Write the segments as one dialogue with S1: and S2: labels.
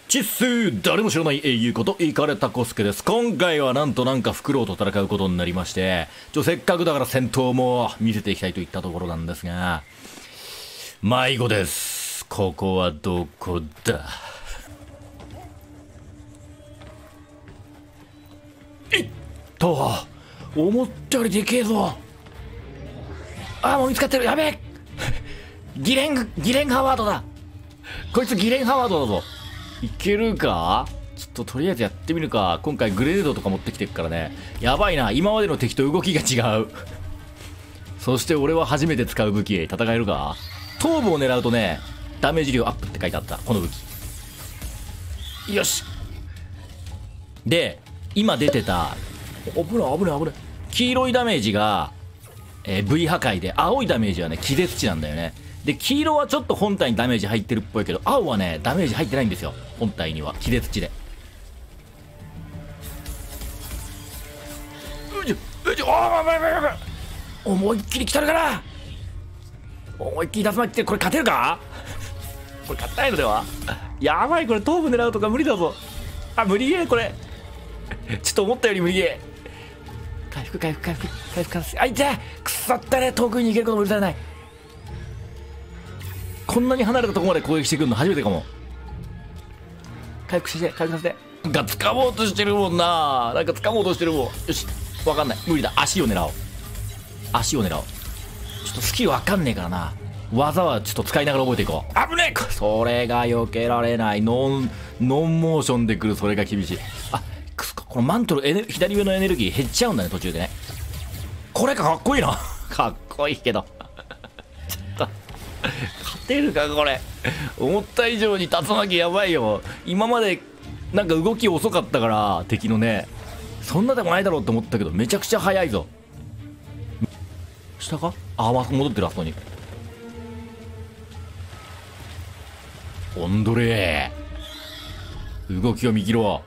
S1: チッスー、誰も知らない英雄ことイカレタコスケです。今回はなんかフクロウと戦うことになりまして、せっかくだから戦闘も見せていきたいといったところなんですが、迷子です。ここはどこだ。いっと、思ったよりでけえぞ。あ、もう見つかってる。やべえ。ギレンハワードだ。こいつギレンハワードだぞ。いけるか？ちょっととりあえずやってみるか。今回グレネードとか持ってきてるからね。やばいな。今までの敵と動きが違う。そして俺は初めて使う武器。戦えるか？頭部を狙うとね、ダメージ量アップって書いてあった。この武器。よし。で、今出てた、危ない。黄色いダメージが、V 破壊で、青いダメージはね、気絶値なんだよね。で、黄色はちょっと本体にダメージ入ってるっぽいけど、青はね、ダメージ入ってないんですよ。本体には。気絶値で。思いっきり来たるから。思いっきり竜巻来て、これ勝てるか？これ勝ったいのでは？やばい、これ頭部狙うとか無理だぞ。あ、無理ゲーこれ。ちょっと思ったより無理ゲー。回復あ、いてくそったね。遠くに逃げることも許されない。こんなに離れたところまで攻撃してくるの初めてかも。回復させて。なんか掴もうとしてるもんな。よし、わかんない。無理だ。足を狙おう。ちょっとスキルわかんねえからな。技はちょっと使いながら覚えていこう。危ねえ。それが避けられない。ノンモーションで来る。それが厳しい。あ、このマントル左上のエネルギー減っちゃうんだね、途中でね。これかっこいいな。かっこいいけど。ちょっと勝てるかこれ。思った以上に竜巻やばいよ。今までなんか動き遅かったから敵のね、そんなでもないだろうって思ったけどめちゃくちゃ速いぞ。下か？あ、戻ってる。あそこにオンドレー、動きを見切ろ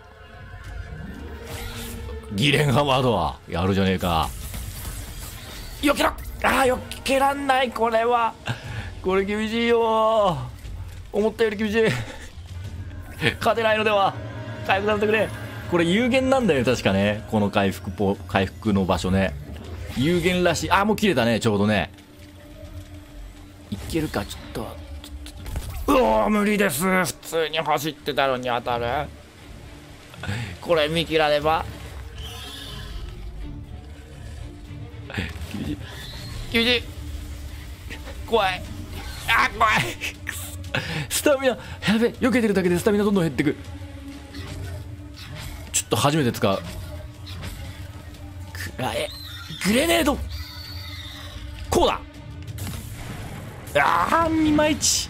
S1: う。ギレンハワードはやるじゃねえか。よけろ。よけらんない。これ厳しいよ。思ったより厳しい。勝てないのでは。回復させてくれ。これ有限なんだよ確かね。この回復の場所ね、有限らしい。あ、もう切れたね。ちょうどね。いけるか。ちょっとうおー、無理です。普通に走ってたのに当たる。これ見切られば厳しい。怖い。怖い。スタミナやべえ。避けてるだけでスタミナどんどん減ってく。ちょっと初めて使う。グレネード。こうだ。いまいち。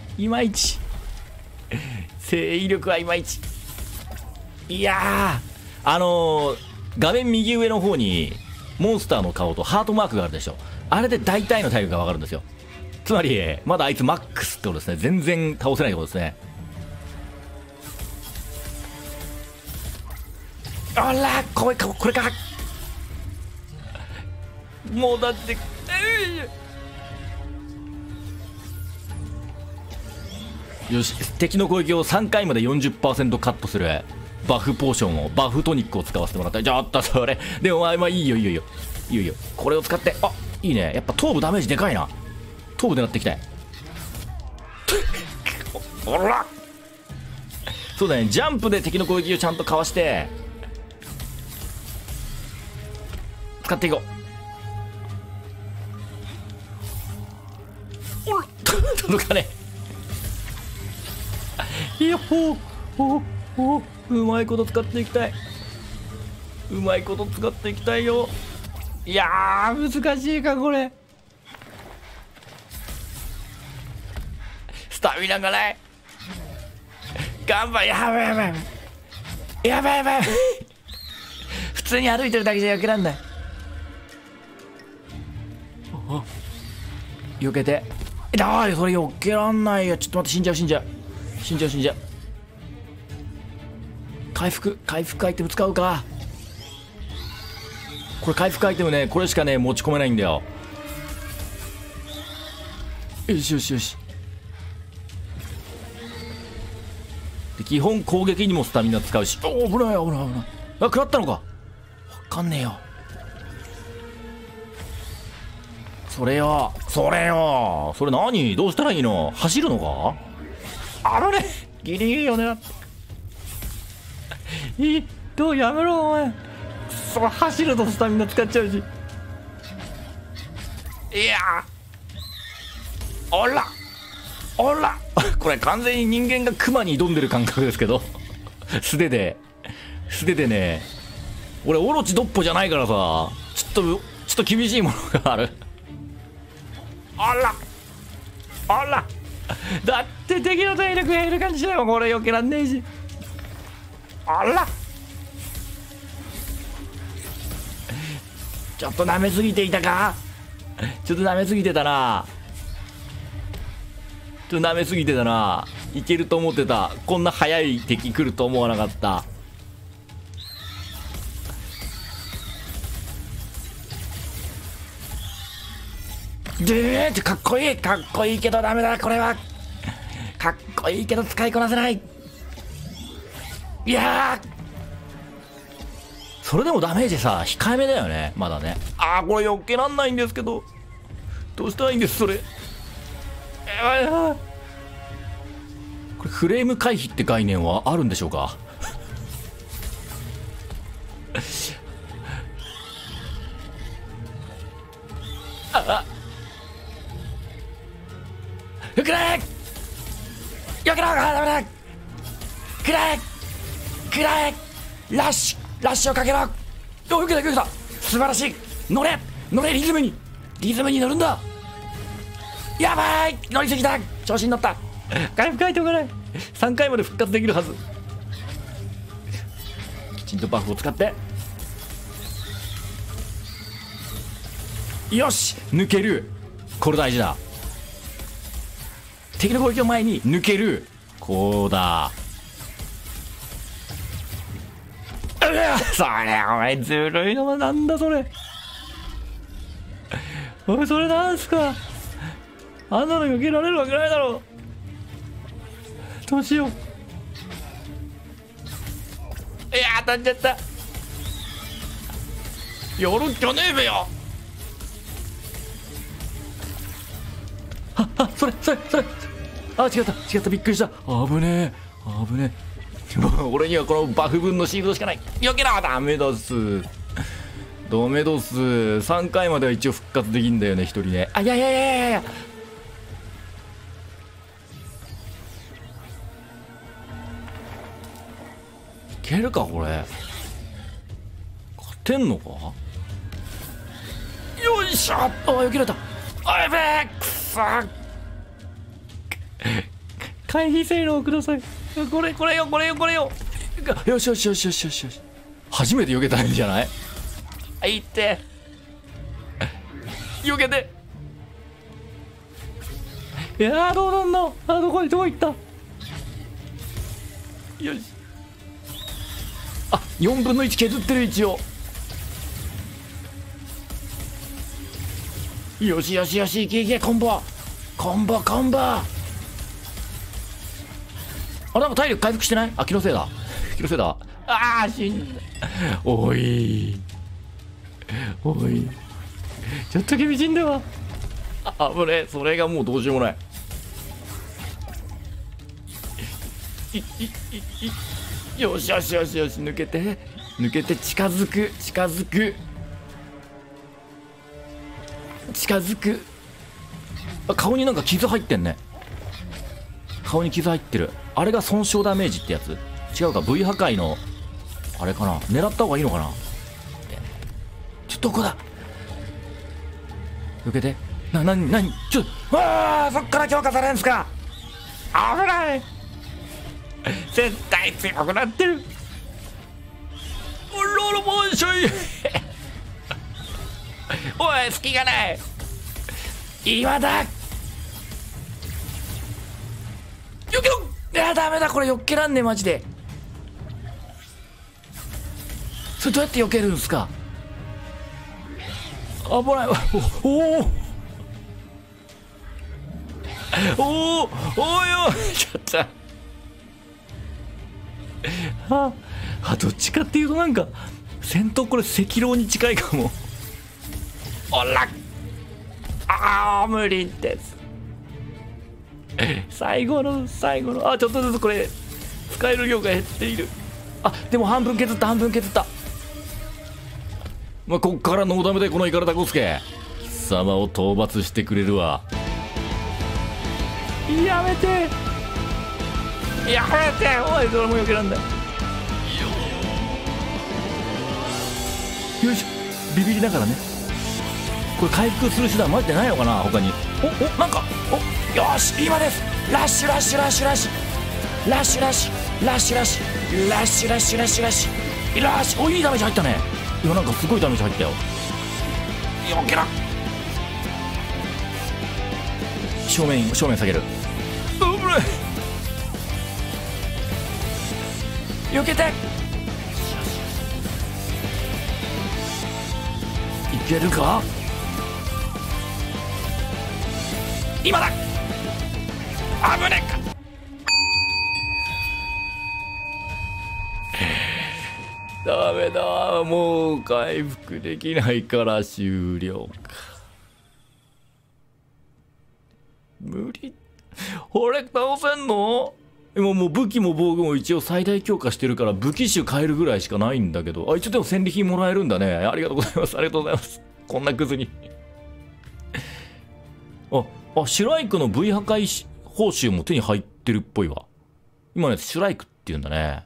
S1: 制威力はいまいち。いやー、画面右上の方にモンスターの顔とハートマークがあるでしょ。あれで大体の体力が分かるんですよ。つまりまだあいつマックスってことですね。全然倒せないってことですね。あら、これか。もうだって、よし、敵の攻撃を3回まで 40% カットするバフポーションを、バフトニックを使わせてもらった。ちょっとそれでもまあいいよ。これを使って、あ、いいね。やっぱ頭部ダメージでかいな。頭部狙っていきたい。ほら、そうだね。ジャンプで敵の攻撃をちゃんとかわして使っていこう。おら届かねえ。いや、うまいこと使っていきたい。よ。いやー、難しいかこれ。スタミナがない。頑張れ。やばい。普通に歩いてるだけじゃ避けらんない。避けて。それ避けらんないよ。ちょっと待って、死んじゃう。回復アイテム使うか。これ回復アイテムね、これしかね持ち込めないんだよ。よし。で基本攻撃にもスタミナ使うし。おお、危ない危ない危ない。あ、食らったのか。わかんねえよ。それよ、それよ、それ何、どうしたらいいの？走るのか？あのね、ギリギリよね。いい、どうやめろお前。それ走るとスタミナ使っちゃうし。いやー、おらおらこれ完全に人間がクマに挑んでる感覚ですけど素手でね、俺オロチドッポじゃないからさ、ちょっと厳しいものがある。あらあら、だって敵の体力減る感じしないもん、これ避けらんねえし。あら、ちょっと舐めすぎていたか。ちょっと舐めすぎてたな。ちょっと舐めすぎてたな。いけると思ってた。こんな速い敵来ると思わなかった。でー、かっこいい、かっこいいけどダメだこれは。かっこいいけど使いこなせない。いやー、それでもダメージさ控えめだよね、まだね。あー、これ避けらんないんですけど、どうしたらいいんですそれ。これフレーム回避って概念はあるんでしょうか。あ、くれー、よけろ、ダメだ、くれくれ、ラッシュをかけろ。お、よけたよけた、素晴らしい。乗れリズムに乗るんだ。やばい、乗りすぎた、調子に乗った。回復書いておかない。3回まで復活できるはず。きちんとバフを使って、よし、抜ける。これ大事だ。敵の攻撃の前に抜ける。こうだ。うわ、それお前ずるいのはなんだそれ。おい、それなんすか。あんなの避けられるわけないだろう。どうしよう。いや、当たっちゃった。やるっきゃねえべよ。それあ、違ったびっくりした。危ねえ俺にはこのバフ分のシールドしかない。避けろ。ダメだっす。3回までは一応復活できんだよね、1人ね。あ、いや、いけるかこれ。勝てんのか。よいしょ。あ、避けられた。あ、やべえ、くそ。回避性能をください。これよ。よし。初めて避けたんじゃない。あ、いって。避けて。いやー、どうなんの。あ、どこ行った。よし。あ、4分の1削ってる一応。よし、いけ、コンボ。あ、なんか体力回復してない。あ、気のせいだ。ああ、死んだ。おい、ちょっと厳しいんだわ。あ、危ねえ。それがもうどうしようもない。よし、抜けて近づく。あ、顔になんか傷入ってんね。あれが損傷ダメージってやつ。違うか、 V 破壊のあれかな。狙った方がいいのかな。どこだ。受けて。何ちょっと、わあ、そっから強化されんすか。危ない。絶対強くなってる。ロロモンショイおい、隙がない。今だ。よけろ。いや、ダメだ、これよけらんねえ、マジで。それどうやってよけるんすか。危ない。おいおい、ちょっとどっちかっていうとなんか戦闘これ赤狼に近いかも。おら無理です。最後のちょっとずつこれ使える量が減っている。でも半分削った。こっからノーダメでこのイカルタコスケ貴様を討伐してくれるわ。やめておい、どれもよけなんだ。よいしょ、ビビりながらね。これ回復する手段マジでないのかな他に。なんかよし今です。ラッシュいいダメージ入ったね。今なんかすごいダメージ入ったよ。よけら正面下げる。よけていけるか。今だ。危ねえか。ダメだ、もう回復できないから終了か。無理。これ倒せんの？今もう武器も防具も一応最大強化してるから武器種変えるぐらいしかないんだけど、一応でも戦利品もらえるんだね。ありがとうございます。こんなクズにシュライクの V 破壊報酬も手に入ってるっぽいわ。今のやつシュライクって言うんだね。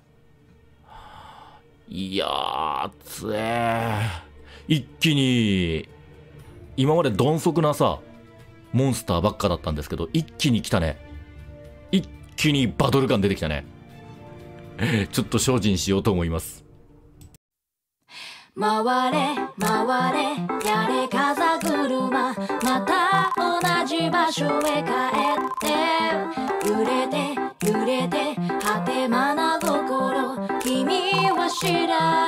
S1: いやーつ一気に今まで鈍足なさモンスターばっかだったんですけど、一気に来たね。一気にバトル感出てきたね。ちょっと精進しようと思います。
S2: 回れやれ風車、また同じ場所へ帰って、揺れて果てまな心、君は知ら